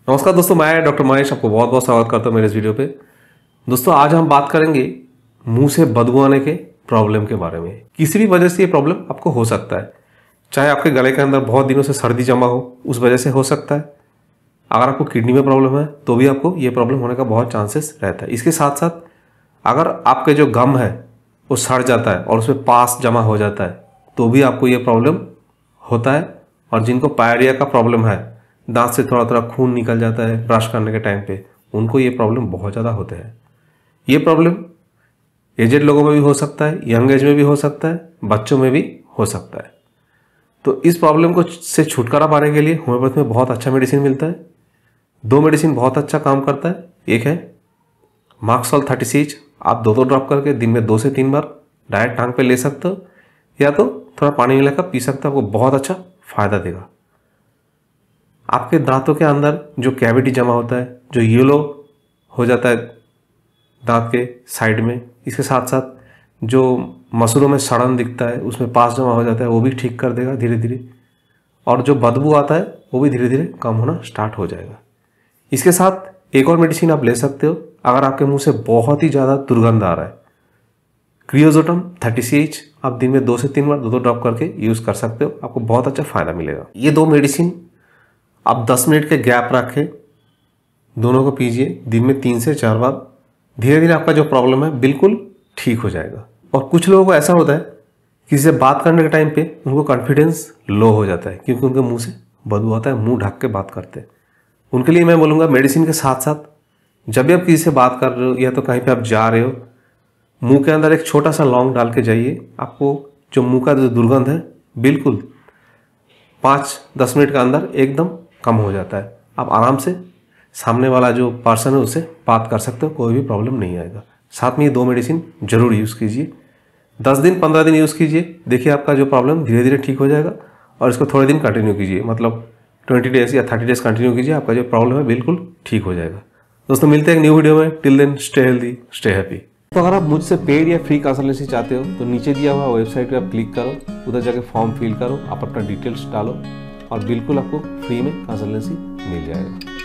नमस्कार दोस्तों, मैं डॉक्टर महेश आपको बहुत बहुत स्वागत करता हूँ मेरे इस वीडियो पे। दोस्तों आज हम बात करेंगे मुंह से बदबू आने के प्रॉब्लम के बारे में। किसी भी वजह से ये प्रॉब्लम आपको हो सकता है, चाहे आपके गले के अंदर बहुत दिनों से सर्दी जमा हो उस वजह से हो सकता है। अगर आपको किडनी में प्रॉब्लम है तो भी आपको ये प्रॉब्लम होने का बहुत चांसेस रहता है। इसके साथ साथ अगर आपके जो गम है वो सड़ जाता है और उसमें पास जमा हो जाता है तो भी आपको ये प्रॉब्लम होता है। और जिनको पायरिया का प्रॉब्लम है, दांत से थोड़ा थोड़ा खून निकल जाता है ब्रश करने के टाइम पे, उनको ये प्रॉब्लम बहुत ज़्यादा होते हैं। ये प्रॉब्लम एजेड लोगों में भी हो सकता है, यंग एज में भी हो सकता है, बच्चों में भी हो सकता है। तो इस प्रॉब्लम को से छुटकारा पाने के लिए होम्योपैथी में बहुत अच्छा मेडिसिन मिलता है। दो मेडिसिन बहुत अच्छा काम करता है। एक है मार्क्सॉल 30 आप दो ड्रॉप करके दिन में 2 से 3 बार डायरेक्ट टांग पे ले सकते हो, या तो थोड़ा पानी मिलाकर पी सकते हो, आपको बहुत अच्छा फायदा देगा। आपके दांतों के अंदर जो कैविटी जमा होता है, जो येलो हो जाता है दांत के साइड में, इसके साथ साथ जो मसूड़ों में सड़न दिखता है, उसमें पास जमा हो जाता है, वो भी ठीक कर देगा धीरे धीरे। और जो बदबू आता है वो भी धीरे धीरे कम होना स्टार्ट हो जाएगा। इसके साथ एक और मेडिसिन आप ले सकते हो अगर आपके मुंह से बहुत ही ज़्यादा दुर्गंध आ रहा है। क्रियोजोटम 30 आप दिन में 2 से 3 बार 2 ड्रॉप करके यूज़ कर सकते हो, आपको बहुत अच्छा फायदा मिलेगा। ये दो मेडिसिन आप 10 मिनट के गैप रखें, दोनों को पीजिए दिन में 3 से 4 बार। धीरे धीरे आपका जो प्रॉब्लम है बिल्कुल ठीक हो जाएगा। और कुछ लोगों को ऐसा होता है किसी से बात करने के टाइम पे उनको कॉन्फिडेंस लो हो जाता है क्योंकि उनके मुंह से बदबू आता है, मुंह ढक के बात करते हैं। उनके लिए मैं बोलूँगा मेडिसिन के साथ साथ जब भी आप किसी से बात कर रहे हो या तो कहीं पर आप जा रहे हो, मुँह के अंदर एक छोटा सा लौंग डाल के जाइए। आपको जो मुँह का जो दुर्गंध है बिल्कुल 5-10 मिनट के अंदर एकदम कम हो जाता है। आप आराम से सामने वाला जो पर्सन है उससे बात कर सकते हो, कोई भी प्रॉब्लम नहीं आएगा। साथ में ये दो मेडिसिन जरूर यूज़ कीजिए। 10 दिन 15 दिन यूज़ कीजिए, देखिए आपका जो प्रॉब्लम धीरे धीरे ठीक हो जाएगा। और इसको थोड़े दिन कंटिन्यू कीजिए, मतलब 20 डेज या 30 डेज कंटिन्यू कीजिए, आपका जो प्रॉब्लम है बिल्कुल ठीक हो जाएगा। दोस्तों मिलते हैं एक न्यू वीडियो में। Till then stay healthy, stay happy. तो अगर आप मुझसे पेड या फ्री कंसल्टेंसी चाहते हो तो नीचे दिया हुआ वेबसाइट पे आप क्लिक करो, उधर जाके फॉर्म फिल करो, आप अपना डिटेल्स डालो और बिल्कुल आपको फ्री में कंसल्टेंसी मिल जाएगा।